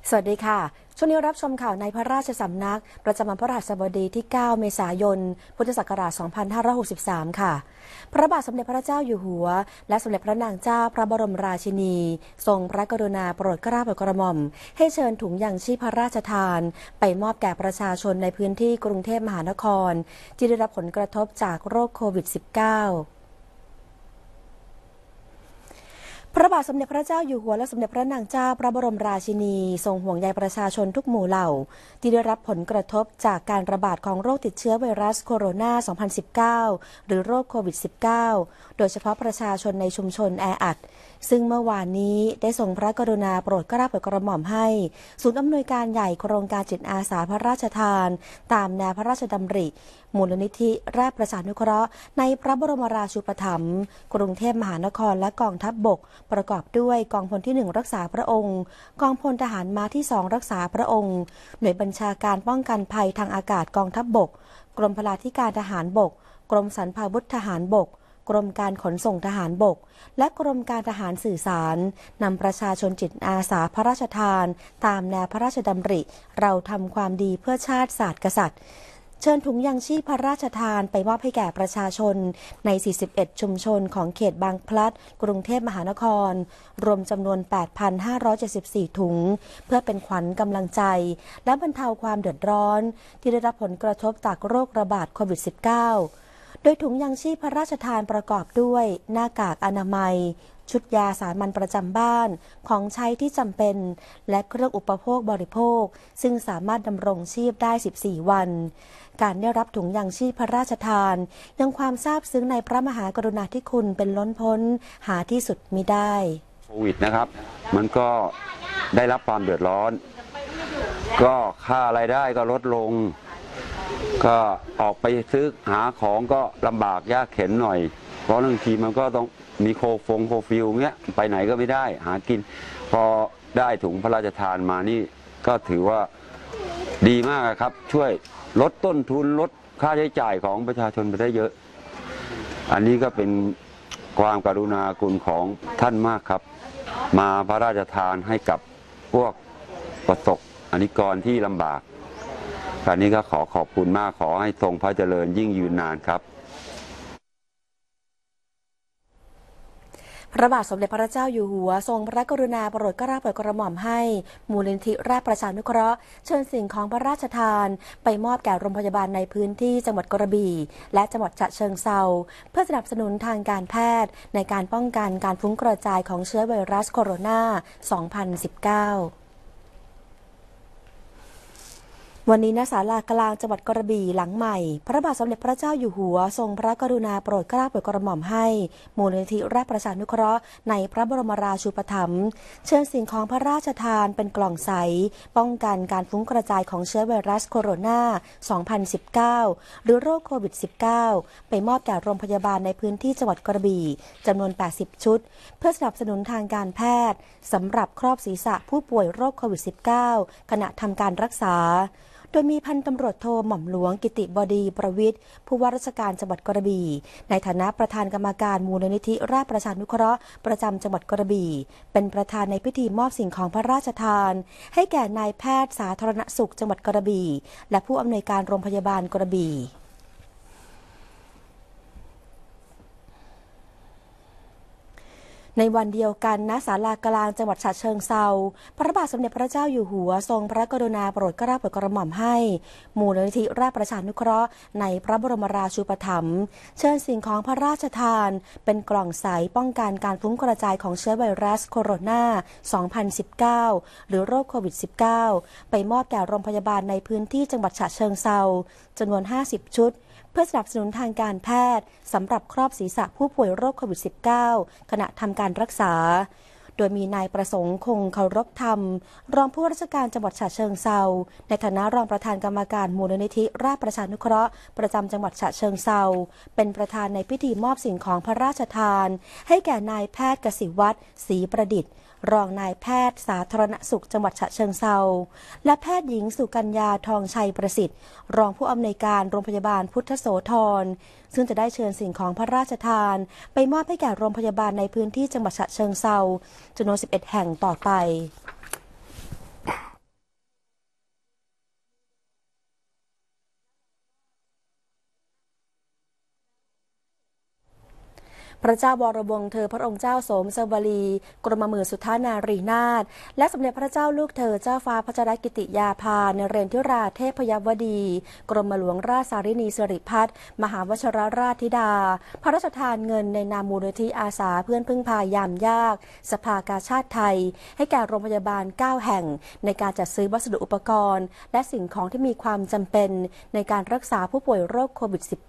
สวัสดีค่ะช่วงนี้รับชมข่าวในพระราชสำนักประจำวันพฤหัสบดีที่ 9 เมษายน พุทธศักราช 2563 ค่ะ พระบาทสมเด็จพระเจ้าอยู่หัวและสมเด็จพระนางเจ้าพระบรมราชินีทรงพระกรุณาโปรดเกล้าโปรดกระหม่อมให้เชิญถุงยังชีพพระราชทานไปมอบแก่ประชาชนในพื้นที่กรุงเทพมหานครที่ได้รับผลกระทบจากโรคโควิด -19พระบาทสมเด็จพระเจ้าอยู่หัวและสมเด็จพระนางเจ้าพระบรมราชินีทรงห่วงใยประชาชนทุกหมู่เหล่าที่ได้รับผลกระทบจากการระบาดของโรคติดเชื้อไวรัสโคโรนา 2019 หรือโรคโควิด -19 โดยเฉพาะประชาชนในชุมชนแออัดซึ่งเมื่อวานนี้ได้ทรงพระกรุณาโปรดเกล้าโปรดกระหม่อมให้ศูนย์อำนวยการใหญ่โครงการจิตอาสาพระราชทานตามแนวพระราชดำริมูลนิธิราชประชานุเคราะห์ในพระบรมราชูปถัมภ์กรุงเทพมหานครและกองทัพบกประกอบด้วยกองพลที่ 1 รักษาพระองค์กองพลทหารม้าที่ 2 รักษาพระองค์หน่วยบัญชาการป้องกันภัยทางอากาศกองทัพบกกรมพลาธิการทหารบกกรมสรรพาวุธทหารบกกรมการขนส่งทหารบกและกรมการทหารสื่อสารนำประชาชนจิตอาสาพระราชทานตามแนวพระราชดำริเราทำความดีเพื่อชาติศาสตร์กษัตริย์เชิญถุงยังชีพพระราชทานไปมอบให้แก่ประชาชนใน 41 ชุมชนของเขตบางพลัดกรุงเทพมหานครรวมจำนวน 8,574 ถุงเพื่อเป็นขวัญกำลังใจและบรรเทาความเดือดร้อนที่ได้รับผลกระทบจากโรคระบาดโควิด -19 โดยถุงยังชีพพระราชทานประกอบด้วยหน้ากากอนามัยชุดยาสามัญประจำบ้านของใช้ที่จำเป็นและเครื่องอุปโภคบริโภคซึ่งสามารถดำรงชีพได้ 14 วันการได้รับถุงยังชีพพระราชทานยังความซาบซึ้งในพระมหากรุณาธิคุณเป็นล้นพ้นหาที่สุดมิได้โควิดนะครับมันก็ได้รับความเดือดร้อนก็ค่ารายได้ก็ลดลงก็ออกไปซื้อหาของก็ลำบากยากเข็ญหน่อยเพราะบางทีมันก็ต้องมีโคฟิลเงี้ยไปไหนก็ไม่ได้หากินพอได้ถุงพระราชทานมานี่ก็ถือว่าดีมากครับช่วยลดต้นทุนลดค่าใช้จ่ายของประชาชนไปได้เยอะอันนี้ก็เป็นความกรุณาคุณของท่านมากครับมาพระราชทานให้กับพวกประสบนิกรที่ลำบากการนี้ก็ขอบคุณมากขอให้ทรงพระเจริญยิ่งยืนนานครับพระบาทสมเด็จพระเจ้าอยู่หัวทรงพระกรุณาโปรดเกล้าโปรดกระหม่อมให้มูลนิธิราชประชานุเคราะห์เชิญสิ่งของพระราชทานไปมอบแก่โรงพยาบาลในพื้นที่จังหวัดกระบี่และจังหวัดฉะเชิงเทราเพื่อสนับสนุนทางการแพทย์ในการป้องกันการฟุ้งกระจายของเชื้อไวรัสโคโรนา 2019วันนี้ณศาลากลางจังหวัดกระบี่หลังใหม่พระบาทสมเด็จพระเจ้าอยู่หัวทรงพระกรุณาโปรดเกล้าโปรดกระหม่อมให้มูลนิธิราชประชานุเคราะห์ในพระบรมราชูปถัมภ์เชิญสิ่งของพระราชทานเป็นกล่องใสป้องกันการฟุ้งกระจายของเชื้อไวรัสโคโรนา 2019 หรือโรคโควิด -19 ไปมอบแก่โรงพยาบาลในพื้นที่จังหวัดกระบี่จำนวน 80 ชุดเพื่อสนับสนุนทางการแพทย์สำหรับครอบศีรษะผู้ป่วยโรคโควิด -19 ขณะทำการรักษาโดยมีพันตำรวจโทหม่อมหลวงกิติบดีประวิตรผู้ว่าราชการจังหวัดกระบี่ในฐานะประธานกรรมการมูลนิธิราชประชานุเคราะห์ประจำจังหวัดกระบี่เป็นประธานในพิธีมอบสิ่งของพระราชทานให้แก่นายแพทย์สาธารณสุขจังหวัดกระบี่และผู้อำนวยการโรงพยาบาลกระบี่ในวันเดียวกันณศาลากลางจังหวัดฉะเชิงเทราพระบาทสมเด็จพระเจ้าอยู่หัวทรงพระกรุณาโปรดเกล้าโปรดกระหม่อมให้มูลนิธิราชประชานุเคราะห์ในพระบรมราชูปถัมภ์เชิญสิ่งของพระราชทานเป็นกล่องใสป้องกันการฟุ้งกระจายของเชื้อไวรัสโคโรนา 2019 หรือโรคโควิด -19 ไปมอบแก่โรงพยาบาลในพื้นที่จังหวัดฉะเชิงเทราจำนวน 50 ชุดเพื่อสนับสนุนทางการแพทย์สำหรับครอบศีรษะผู้ป่วยโรคโควิด -19 ขณะทำการรักษาโดยมีนายประสงค์คงเคารพธรรมรองผู้ว่าราชการจังหวัดฉะเชิงเทราในฐานะรองประธานกรรมการมูลนิธิราชประชานุเคราะห์ประจำจังหวัดฉะเชิงเทราเป็นประธานในพิธีมอบสิ่งของพระราชทานให้แก่นายแพทย์กสิวัฒน์ศรีประดิษฐ์รองนายแพทย์สาธารณสุขจังหวัดฉะเชิงเทราและแพทย์หญิงสุกัญญาทองชัยประสิทธิ์รองผู้อำนวยการโรงพยาบาลพุทธโสธรซึ่งจะได้เชิญสิ่งของพระราชทานไปมอบให้แก่โรงพยาบาลในพื้นที่จังหวัดฉะเชิงเทราจำนวน 11 แห่งต่อไปพระเจ้าวรวงศ์เธอพระองค์เจ้าโสมสวลีกรมหมื่นสุทธานารีนาถและสมเด็จพระเจ้าลูกเธอเจ้าฟ้าพัชรกิติยาภานเรนทิราเทพยวดีกรมหลวงราชสารินีสิริพัฒน์มหาวชรราชธิดาพระราชทานเงินในนามมูลนิธิอาสาเพื่อนพึ่งพายามยากสภากาชาติไทยให้แก่โรงพยาบาล9แห่งในการจัดซื้อวัสดุอุปกรณ์และสิ่งของที่มีความจำเป็นในการรักษาผู้ป่วยโรคโควิด -19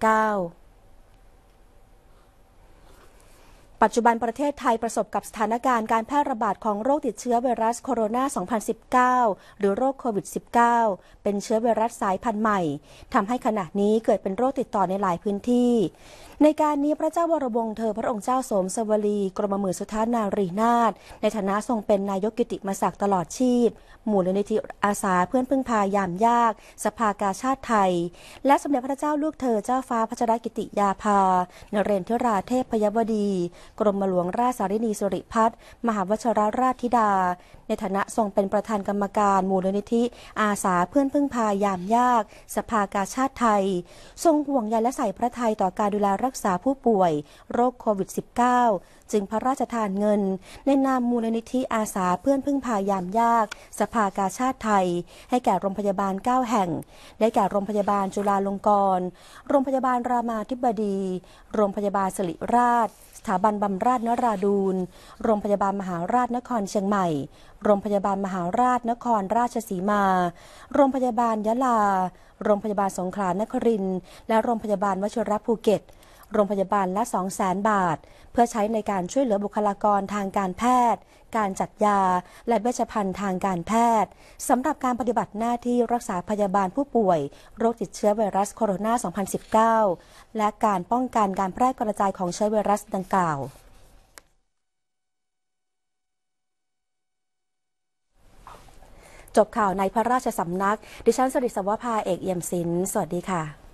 ปัจจุบันประเทศไทยประสบกับสถานการณ์การแพร่ระบาดของโรคติดเชื้อไวรัสโคโรนา 2019 หรือโรคโควิด -19 เป็นเชื้อไวรัสสายพันธุ์ใหม่ทำให้ขณะนี้เกิดเป็นโรคติดต่อในหลายพื้นที่ในการนี้พระเจ้าวรวงศ์เธอพระองค์เจ้าโสมสวลีกรมหมื่นสุทธานารีนาถในฐานะทรงเป็นนายกกิติมศักดิ์ตลอดชีพมูลนิธิอาสาเพื่อนพึ่งพายามยากสภากาชาติไทยและสมเด็จพระเจ้าลูกเธอเจ้าฟ้าพัชรกิติยาภานเรนทิราเทพยวดีกรมหลวงราชสารินีสิริพัฒน์มหาวชรราชธิดาในฐานะทรงเป็นประธานกรรมการมูลนิธิอาสาเพื่อนพึ่งพายามยากสภากาชาติไทยทรงห่วงใยและใส่พระทัยต่อการดูแลรักษาผู้ป่วยโรคโควิด -19 จึงพระราชทานเงินในนามมูลนิธิอาสาเพื่อนพึ่งพายามยากสภากาชาติไทยให้แก่โรงพยาบาล9แห่งได้แก่โรงพยาบาลจุฬาลงกรณ์โรงพยาบาลรามาธิบดีโรงพยาบาลสิริราชสถาบันบำราศนราดูรโรงพยาบาลมหาราชนครเชียงใหม่โรงพยาบาลมหาราชนครราชสีมาโรงพยาบาลยะลาโรงพยาบาลสงขลานครินทร์และโรงพยาบาลวชิรภูเก็ตโรงพยาบาลละ 200,000 บาทเพื่อใช้ในการช่วยเหลือบุคลากรทางการแพทย์การจัดยาและเวชภัณฑ์ทางการแพทย์สำหรับการปฏิบัติหน้าที่รักษาพยาบาลผู้ป่วยโรคติดเชื้อไวรัสโคโรนา 2019 และการป้องกันการแพร่กระจายของเชื้อไวรัสดังกล่าวจบข่าวในพระราชสำนักดิฉันสริศวภาเอกเอี่ยมศิลป์สวัสดีค่ะ